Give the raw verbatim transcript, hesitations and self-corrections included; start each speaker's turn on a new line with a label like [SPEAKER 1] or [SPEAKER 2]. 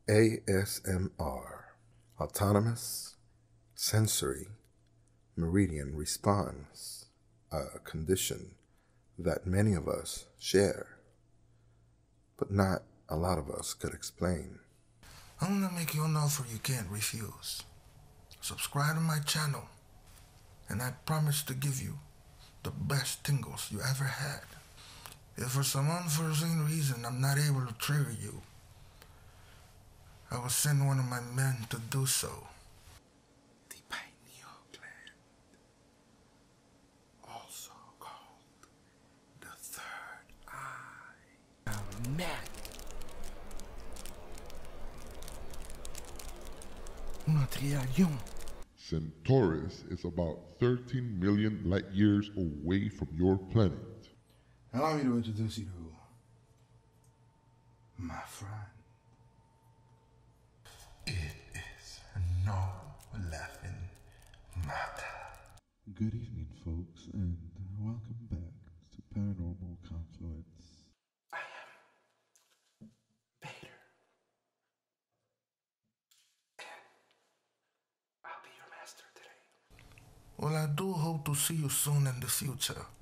[SPEAKER 1] A S M R, Autonomous Sensory Meridian Response, a condition that many of us share, but not a lot of us could explain.
[SPEAKER 2] I'm gonna make you an offer you can't refuse. Subscribe to my channel, and I promise to give you the best tingles you ever had. If for some unforeseen reason I'm not able to trigger you, I will send one of my men to do so. The pineal gland, also called the third eye. I'm mad. Una triayon.
[SPEAKER 3] Centaurus is about thirteen million light years away from your planet.
[SPEAKER 2] Allow me to introduce you to my friend. It is no laughing matter.
[SPEAKER 4] Good evening, folks, and welcome back to Paranormal Confluence.
[SPEAKER 2] I am Vader. And I'll be your master today. Well, I do hope to see you soon in the future.